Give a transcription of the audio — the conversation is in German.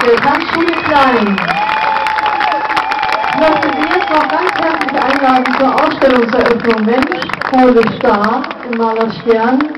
der Tanzschule Klein. Ich möchte Sie jetzt noch ganz herzlich einladen zur Ausstellungseröffnung Mensch, Kohle, Star im Maler Stern.